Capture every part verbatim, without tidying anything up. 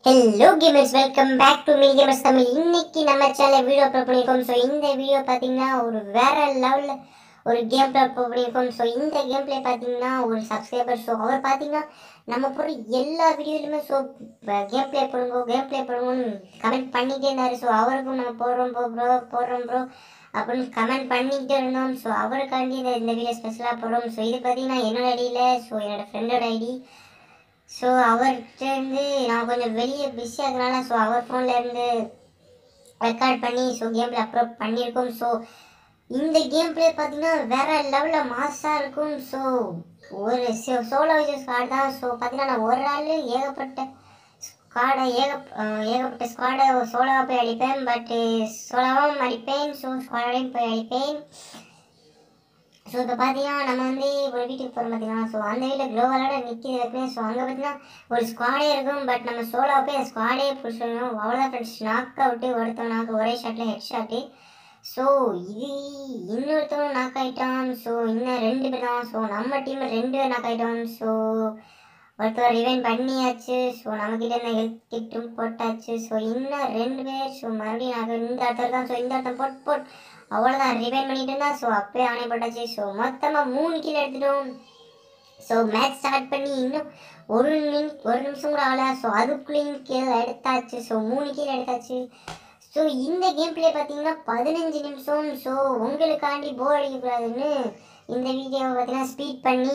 Hello gamers, welcome back to me gamers Tamil. இன்னைக்கு நம்ம channel video upload பண்ணியிருக்கோம். So இந்த வீடியோ பார்த்தீங்கன்னா ஒரு வேற லெவலில் ஒரு கேம் பிளே அப்லோட் பண்ணியிருக்கோம். ஸோ இந்த கேம் பிளே பார்த்தீங்கன்னா ஒரு சப்ஸ்கிரைபர், ஸோ அவர் பார்த்தீங்கன்னா நம்ம போகிற எல்லா வீடியோலையுமே ஸோ கேம் பிளே பண்ணுங்க கேம் பிளே பண்ணுங்கன்னு கமெண்ட் பண்ணிகிட்டே இருந்தார். ஸோ அவருக்கும் நம்ம போடுறோம் ப்ரோ போடுறோம் ப்ரோ அப்படின்னு கமெண்ட் பண்ணிக்கிட்டே இருந்தோம். ஸோ அவருக்காண்டி இந்த இந்த வீடியோ ஸ்பெஷலாக போடுறோம். ஸோ இது பார்த்தீங்கன்னா என்னோட ஐடியில், ஸோ என்னோடய ஃப்ரெண்டோட ஐடி. ஸோ அவர்கிட்டருந்து நான் கொஞ்சம் வெளியே பிஸியாக இருக்கிறனால ஸோ அவர் ஃபோன்லேருந்து ரெக்கார்ட் பண்ணி ஸோ கேம் பிளே அப்லோட் பண்ணியிருக்கோம். ஸோ இந்த கேம் பிளே பார்த்தீங்கன்னா வேறு லெவலில் மாஸாக இருக்கும். ஸோ ஒரு சோலோ வைஸ் ஸ்குவாட் தான். ஸோ பார்த்தீங்கன்னா நான் ஒரு ஆள் ஏகப்பட்ட ஸ்குவாடை ஏக ஏகப்பட்ட ஸ்குவாடை சோலோவாக போய் அடிப்பேன். பட்டு சோலோவாகவும் அடிப்பேன், ஸோ ஸ்குவாடையும் போய் அடிப்பேன். ஸோ இப்போ பார்த்தீங்கன்னா நம்ம வந்து ஒரு வீட்டுக்கு போகிறோம் பார்த்தீங்கன்னா, ஸோ அந்த வீட்டில் க்ளோவலோட நிற்கிது வைப்பேன். ஸோ அங்கே பார்த்தீங்கன்னா ஒரு ஸ்குவாடே இருக்கும். பட் நம்ம சோலோ போய் அந்த ஸ்குவாடே பிடிச்சிடணும். அவ்வளோதான் ஃப்ரெண்ட்ஸ், நாக் அவுட்டு ஒருத்தவன் நாக்கு ஒரே ஷாட்டில் ஹெட் ஷாட்டு. ஸோ இது இன்னொருத்தவன் நாக் ஆகிட்டான். ஸோ இன்னும் ரெண்டு பேர் தான். ஸோ நம்ம டீமில் ரெண்டு பேர் நாக் ஆகிட்டோம். ஸோ ஒருத்தர் ரிவைன் பண்ணியாச்சு. ஸோ நம்மக்கிட்ட இந்த ஹெல்த் கிட்டும் போட்டாச்சு. ஸோ இன்னும் ரெண்டு பேர். ஸோ மறுபடியும் நாங்கள் இந்த இடத்துல தான். ஸோ இந்த இடத்த போட்டு போட்டு அவ்வளோதான் ரிவைன் பண்ணிட்டு இருந்தா. ஸோ அப்பயே ஆனே போட்டாச்சு. ஸோ மொத்தமாக மூணு கீழே எடுத்துட்டோம். ஸோ மேட்ச் ஸ்டார்ட் பண்ணி இன்னும் ஒரு நிமி ஒரு நிமிஷம் கூட ஆகலை. ஸோ அதுக்குள்ளேயும் கீழே எடுத்தாச்சு. ஸோ மூணு கீழே எடுத்தாச்சு. ஸோ இந்த கேம் பிளே பார்த்தீங்கன்னா பதினஞ்சு நிமிஷம். ஸோ உங்களுக்காண்டி போர் அடிக்கக்கூடாதுன்னு இந்த வீடியோவை பார்த்தீங்கன்னா ஸ்பீட் பண்ணி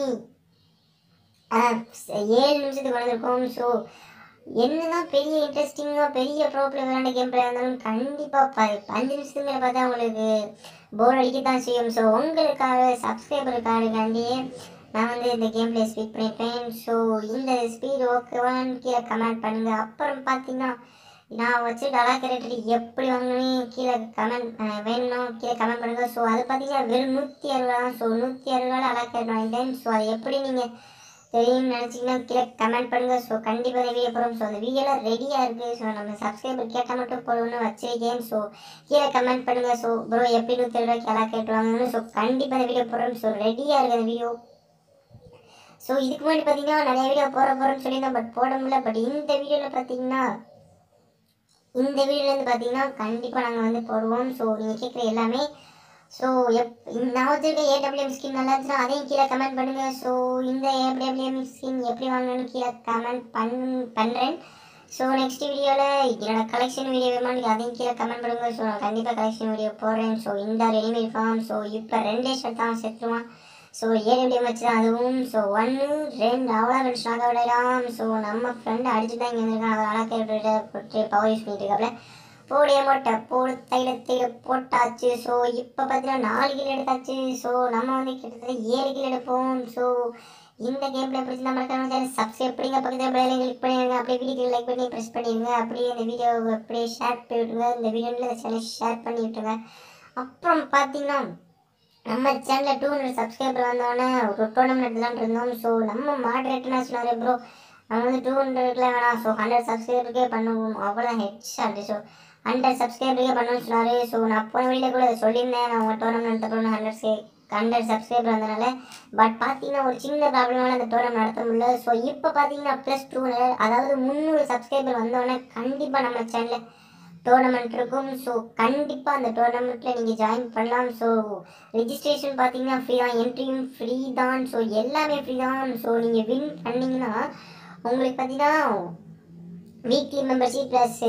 ஏழு நிமிஷத்துக்கு வந்திருக்கோம். ஸோ என்னதான் பெரிய இன்ட்ரெஸ்டிங்காக பெரிய ப்ரோ பிளே விளையாண்ட கேம் பிளே இருந்தாலும் கண்டிப்பாக ப அஞ்சு நிமிஷத்துக்கு மேலே பார்த்தா உங்களுக்கு போர் அடிக்கத்தான் செய்யும். ஸோ உங்களுக்காக சப்ஸ்கிரைபருக்காண்டியே நான் வந்து இந்த கேம் பிளே ஸ்பீட் பண்ணியிருப்பேன். ஸோ இந்த ஸ்பீட் ஓகேவான்னு கீழே கமெண்ட் பண்ணுங்கள். அப்புறம் பார்த்தீங்கன்னா நான் வச்சு டலா கேரக்டர் எப்படி வாங்கணும் கீழே கமெண்ட் வேணும்னா கீழே கமெண்ட் பண்ணுங்கள். ஸோ அது பார்த்தீங்கன்னா வெறும் நூற்றி அறுபது தான். ஸோ நூற்றி அறுபது டலா கேரக்டர் வாங்கிட்டேன். ஸோ அது எப்படி நீங்கள் தெரியும்னு நினச்சிங்கன்னா கீழே கமெண்ட் பண்ணுங்கள். ஸோ கண்டிப்பாக இந்த வீடியோ போகிறோம். ஸோ அந்த வீடியோலாம் ரெடியாக இருக்குது. ஸோ நம்ம சப்ஸ்கிரைபர் கேட்டால் மட்டும் போடுவோன்னு வச்சிருக்கேன். ஸோ கீழே கமெண்ட் பண்ணுங்கள். ஸோ ப்ரோ எப்படி நூற்றி ரூபாய்க்கு எல்லாம் கேட்டுவாங்கன்னு. ஸோ கண்டிப்பாக இந்த வீடியோ போடுறோம். ஸோ ரெடியாக இருக்குது அந்த வீடியோ. ஸோ இதுக்கு முன்னாடி பார்த்தீங்கன்னா நிறைய வீடியோ போட போகிறோம்னு சொல்லியிருந்தோம். பட் போட முடியல. பட் இந்த வீடியோவில் பார்த்தீங்கன்னா இந்த வீடியோலேருந்து பார்த்தீங்கன்னா கண்டிப்பாக நாங்கள் வந்து போடுவோம். ஸோ நீங்கள் கேட்குற எல்லாமே. ஸோ எப் நான் வச்சுருக்க ஏடபிள்யூஎம் ஸ்கின் நல்லா இருந்துச்சுன்னா அதையும் கீழே கமெண்ட் பண்ணுங்கள். ஸோ இந்த ஏடபிள்யூஎம் ஸ்கின் எப்படி வாங்கணும்னு கீழே கமெண்ட் பண் பண்ணுறேன். ஸோ நெக்ஸ்ட் வீடியோவில் என்னோட கலெக்ஷன் வீடியோ வேணுமான்னு அதையும் கீழே கமெண்ட் பண்ணுங்கள். ஸோ நான் கண்டிப்பாக கலெக்ஷன் வீடியோ போடுறேன். ஸோ இந்த ரெடிமேட் ஃபார்ம். ஸோ இப்போ ரெண்டே ஷர்ட் தான் செத்துருவான். ஸோ ஏடபிள்யூஎம் வச்சு தான் அதுவும். ஸோ ஒன்று ரெண்டு அவ்வளோ ரெண்டு ஸ்டாக் விடலாம். ஸோ நம்ம ஃப்ரெண்டு அடிச்சு தான் இங்கே வந்துருக்கான். அவர் அழகாக போட்டு பவர் யூஸ் பண்ணிட்டு இருக்காப்புல. போடிய மொட்டை போடு தைலத்தையில் போட்டாச்சு. ஸோ இப்போ பார்த்தீங்கன்னா நாலு கிலோ எடுத்தாச்சு. ஸோ நம்ம வந்து கிட்டத்தட்ட ஏழு கிலோ எடுப்போம். ஸோ இந்த கேம் பிளே பிடிச்சி நம்ம சேனல் சப்ஸ்கிரைப் பண்ணிங்க, பக்கத்தில் பெல்லைக்கன் கிளிக் பண்ணிடுங்க. அப்படியே வீடியோக்கு லைக் பண்ணி ப்ரெஸ் பண்ணிடுங்க. அப்படியே இந்த வீடியோ அப்படியே ஷேர் பண்ணி விட்டுருங்க. இந்த வீடியோவில் இந்த சேனல் ஷேர் பண்ணி விட்டுருங்க. அப்புறம் பார்த்தீங்கன்னா நம்ம சேனலில் டூ ஹண்ட்ரட் சப்ஸ்கிரைபர் வந்தோடனே ஒரு டோர்னமெண்ட் எடுத்துலான் இருந்தோம். ஸோ நம்ம மாடரேட்டர்னா சொன்னார், ப்ரோ நம்ம வந்து டூ ஹண்ட்ரட்ல வேணாம், ஸோ ஹண்ட்ரட் சப்ஸ்கிரைபருக்கே பண்ணுவோம், அவ்வளோ ஹெட் ஷாட். ஸோ ஹண்ட்ரட் சப்ஸ்கிரைபருக்கே பண்ணணும்னு சொன்னார். ஸோ நான் போன வீடியோ கூட சொல்லியிருந்தேன், நான் உங்கள் டோர்னமெண்ட் நடத்தணும்னு ஹண்ட்ரட் சே ஹண்ட்ரட் சப்ஸ்கிரைபர் வந்தனால. பட் பார்த்தீங்கன்னா ஒரு சின்ன ப்ராப்ளமால அந்த டோர்னமெண்ட் நடத்த முடியல. ஸோ இப்போ பார்த்தீங்கன்னா ப்ளஸ் டூ ஹண்ட்ரட் அதாவது முந்நூறு சப்ஸ்கிரைபர் வந்தோடனே கண்டிப்பாக நம்ம சேனலில் டோர்னமெண்ட் இருக்கும். ஸோ கண்டிப்பாக அந்த டோர்னமெண்ட்டில் நீங்கள் ஜாயின் பண்ணலாம். ஸோ ரெஜிஸ்ட்ரேஷன் பார்த்தீங்கன்னா ஃப்ரீ தான், என்ட்ரியும் ஃப்ரீ தான். ஸோ எல்லாமே ஃப்ரீ தான். ஸோ நீங்கள் வின் பண்ணிங்கன்னா உங்களுக்கு பார்த்தீங்கன்னா weekly membership plus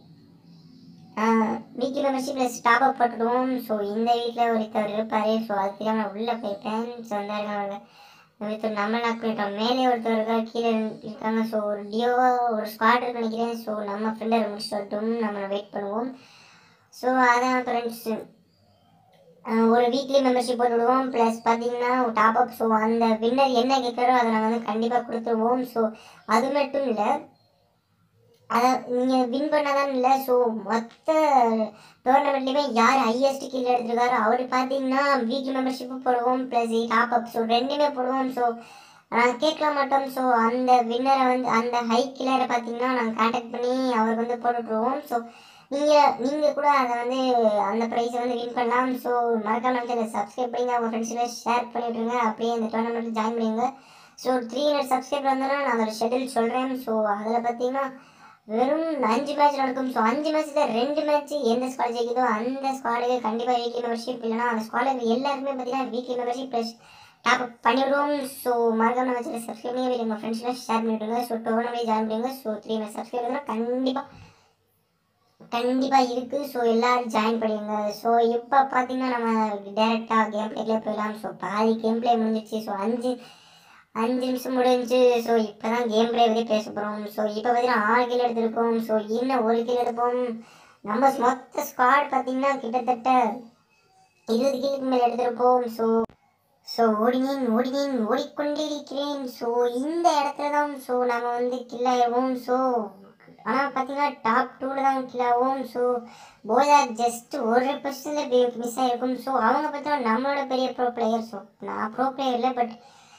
weekly membership plus top up போட்டுடுவோம். ஸோ இந்த வீட்டில் ஒருத்தர் இருப்பார். ஸோ அது தெரியாமல் நான் உள்ளே போயிட்டேன். ஸோ அந்த ஒருத்தர் நம்ம லாக் பண்ணிட்டோம். மேலே ஒருத்தர் இருக்கா, கீழே இருக்காங்க. ஸோ ஒரு டியோவா ஒரு ஸ்குவாட் இருக்கு நினைக்கிறேன். ஸோ நம்ம ஃப்ரெண்டை முடிச்சுட்டு வரட்டும், நம்ம வெயிட் பண்ணுவோம். ஸோ அதான் ஃப்ரெண்ட்ஸ், ஒரு வீக்லி மெம்பர்ஷிப் போட்டு விடுவோம். ப்ளஸ் பார்த்தீங்கன்னா டாப் அப். ஸோ அந்த வின்னர் என்ன கேட்குறோ அதை நாங்கள் வந்து கண்டிப்பாக கொடுத்துருவோம். ஸோ அது மட்டும் இல்லை, அதை நீங்கள் வின் பண்ணாதான் இல்லை, ஸோ மொத்த டோர்னமெண்ட்லேயுமே யார் ஹையஸ்ட் கீழே எடுத்துருக்காரோ அவர் பார்த்தீங்கன்னா வீக்லி மெம்பர்ஷிப்பு போடுவோம், ப்ளஸ் டாப் அப். ஸோ ரெண்டுமே போடுவோம். ஸோ நாங்கள் கேட்கலாம் மாட்டோம். ஸோ அந்த வின்னரை வந்து அந்த ஹை கிளரை பார்த்தீங்கன்னா நாங்கள் கான்டாக்ட் பண்ணி அவருக்கு வந்து போட்டுவிட்ருவோம். ஸோ நீங்கள் நீங்கள் கூட அதை வந்து அந்த ப்ரைஸை வந்து வின் பண்ணலாம். ஸோ மறக்காம சேனல் சப்ஸ்கிரைப் பண்ணி அவங்க ஃப்ரெண்ட்ஸில் ஷேர் பண்ணிவிட்ருங்க. அப்படியே இந்த டோர்னமெண்ட்டில் ஜாயின் பண்ணிடுங்க. ஸோ த்ரீ ஹண்ட்ரட் சப்ஸ்கிரைப் வந்தோன்னா நான் அதோட ஷெட்யூல் சொல்கிறேன். ஸோ அதில் பார்த்தீங்கன்னா வெறும் அஞ்சு மேட்ச் நடக்கும். ஸோ அஞ்சு மேட்ச்சில் ரெண்டு மேட்ச் எந்த ஸ்குவாட் ஜெயிக்குதோ அந்த ஸ்குவாடுக்கு கண்டிப்பாக வீக்லி மெம்பர்ஷிப், இல்லைனா அந்த ஸ்குவாடுக்கு எல்லாருமே பார்த்தீங்கன்னா weekly membership plus top up பண்ணிவிடுவோம். ஸோ மறக்காம நம்ம சேனல் சப்ஸ்கிரைப் பண்ணி உங்கள் ஃப்ரெண்ட்ஸ்லாம் ஷேர் பண்ணிவிடுங்க. ஸோ டோர்னமெண்ட் ஜாயின் பண்ணுங்க. ஸோ த்ரீ மேட்ச் சப்ஸ்கிரைப் பண்ணால் கண்டிப்பாக கண்டிப்பாக இருக்குது. ஸோ எல்லோரும் ஜாயின் பண்ணிடுங்க. ஸோ இப்போ பார்த்தீங்கன்னா நம்ம டேரெக்டாக கேம் பிளேக்லேயே போயிடலாம். ஸோ பாதி கேம் பிளே முடிஞ்சிச்சு. ஸோ அஞ்சு அஞ்சு நிமிஷம் முடிஞ்சு. ஸோ இப்போ தான் கேம் பிளே பற்றி பேச போகிறோம். ஸோ இப்போ பார்த்தீங்கன்னா ஆறு கிலோ எடுத்திருக்கோம். ஸோ இன்னும் ஒரு கிலோ எடுப்போம். நம்ம மொத்த ஸ்குவாட் பார்த்தீங்கன்னா கிட்டத்தட்ட இருபது கிலோக்கு மேலே எடுத்திருப்போம். ஸோ ஸோ ஓடினேன் ஓடினேன் ஓடிக்கொண்டே இருக்கிறேன். ஸோ இந்த இடத்துல தான் ஸோ நம்ம வந்து கில் ஆயிடுவோம். ஸோ ஆனால் பார்த்தீங்கன்னா டாப் டூவில் தான் கில் ஆகும். ஸோ போயா ஜஸ்ட் ஒரு பர்சன்டில் மிஸ் ஆகிருக்கும். ஸோ அவங்க பார்த்தீங்கன்னா நம்மளோட பெரிய ப்ரோ பிளேயர். ஸோ நான் ப்ரோ பிளேயர் இல்லை, பட்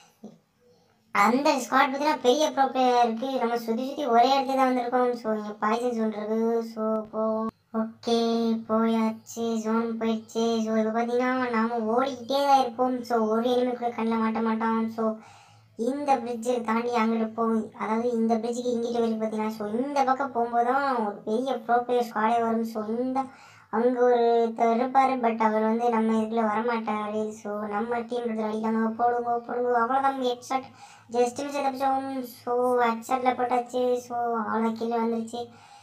அந்த ஸ்குவாட் பார்த்தீங்கன்னா பெரிய ப்ரோ பிளேயர் இருக்குது. நம்ம சுற்றி சுற்றி ஒரே இடத்துல தான் வந்திருக்கோம். ஸோ இங்கே பாய்சன் சொல்கிறது. ஸோ போவோம். ஓகே போயாச்சு, ஜோன் போயிடுச்சு. ஸோ இப்போ பார்த்தீங்கன்னா நாம் ஓடிக்கிட்டே தான் இருப்போம். ஸோ ஒரு எனிமி கூட கண்ணில் மாட்ட மாட்டோம். ஸோ இந்த பிரிட்ஜை தாண்டி அங்கிட்டு போகும், அதாவது இந்த பிரிட்ஜுக்கு இங்கிட்ட வரைக்கும் பார்த்தீங்கன்னா ஸோ இந்த பக்கம் போகும்போது தான் ஒரு பெரிய ப்ரோ பிளேயர் ஸ்குவாடே வரும். ஸோ இந்த அங்கே ஒருத்தர் இருப்பார், பட் அவர் வந்து நம்ம இதில் வரமாட்டார். ஸோ நம்ம டீம் எடுத்து அடிக்காங்க, போடுங்க போடுங்க, அவ்வளோதான் ஹெட் ஷாட் ஜஸ்ட் மிஸ் தப்பிச்சோம். ஸோ ஹெட் ஷாட்டில் போட்டாச்சு. ஸோ அவ்வளோ கீழே வந்துருச்சு.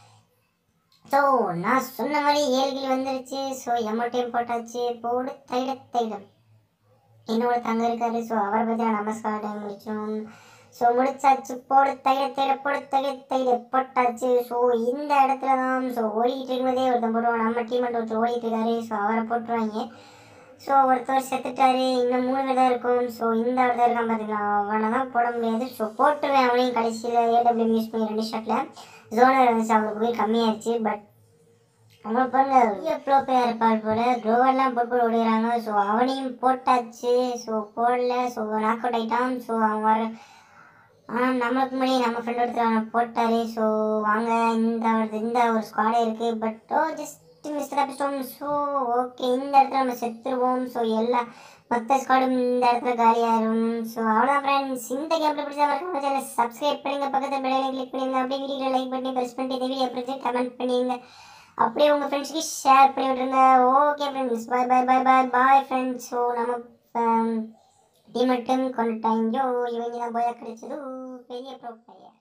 ஸோ நான் சொன்ன மாதிரி ஏழு கிலோ வந்துருச்சு. ஸோ எம்மட்டையும் போட்டாச்சு. போடு தைட தைடம் என்னோட தங்க இருக்காரு. ஸோ அவரை பற்றி நம்ம ஸ்குவாட் டைம் முடிச்சோம். ஸோ முடிச்சாச்சு. போடு தைட தைட போடு தைட தைட போட்டாச்சு. ஸோ இந்த இடத்துல தான் ஸோ ஓடிக்கிட்டு இருக்கும்போதே ஒருத்தன் போடுவோம். நம்ம டீமெண்ட் ஒருத்தர் ஓடிட்டு இருக்காரு. ஸோ அவரை போட்டுருவாங்க. ஸோ ஒருத்தர் செத்துட்டாரு. இன்னும் மூணு பேர் தான் இருக்கும். ஸோ இந்த இடத்துல இருக்கான் பார்த்தீங்களா, அவனை தான் போட முடியாது. ஸோ போட்டுருவேன் அவனையும். கடைசியில் ஏடபிள்யூ யூஸ் பண்ணி ரெண்டு ஷாட்டில் ஜோனர் இருந்துச்சு, அவங்களுக்கு போய் கம்மியாகிடுச்சு. பட் அவங்க பாருங்க பெரிய ப்ரோ பிளேயர் இருப்பார் போல, க்ளோவெல்லாம் போட்டு போட்டு ஓடுகிறாங்க. ஸோ அவனையும் போட்டாச்சு. ஸோ போடல. ஸோ நாக் அவுட் ஆகிட்டான். ஸோ அவன் வர ஆனால் நம்மளுக்கு முன்னாடி நம்ம ஃப்ரெண்ட் ஒருத்தர் அவனை போட்டார். ஸோ வாங்க இந்த இந்த ஒரு ஸ்குவாடே இருக்குது. பட் ஓ ஜஸ்ட் மிஸ் தப்பிச்சிட்டோம். ஸோ ஓகே இந்த இடத்துல நம்ம செத்துருவோம். ஸோ எல்லா மொத்த ஸ்குவாடும் இந்த இடத்துல காலியாகிடும். ஸோ அவ்வளோதான் ஃப்ரெண்ட்ஸ். இந்த கேமில் பிடிச்சா மறக்காம சேனல் சப்ஸ்கிரைப் பண்ணுங்க, பக்கத்தில் பெல்லைக்கன் கிளிக் பண்ணிடுங்க, அப்படியே வீடியோ லைக் பண்ணி ப்ரெஸ் பண்ணிட்டு இந்த வீடியோ பிடிச்சி கமெண்ட் பண்ணிடுங்க, அப்படியே உங்கள் ஃப்ரெண்ட்ஸ்க்கு ஷேர் பண்ணி விட்ருங்க. Okay friends, bye bye bye bye bye friends. So நம்ம டீம் மட்டும் கொண்டுட்டாங்க. இவங்க தான் போய் கிடைச்சது பெரிய ப்ரோ பிளேயர்.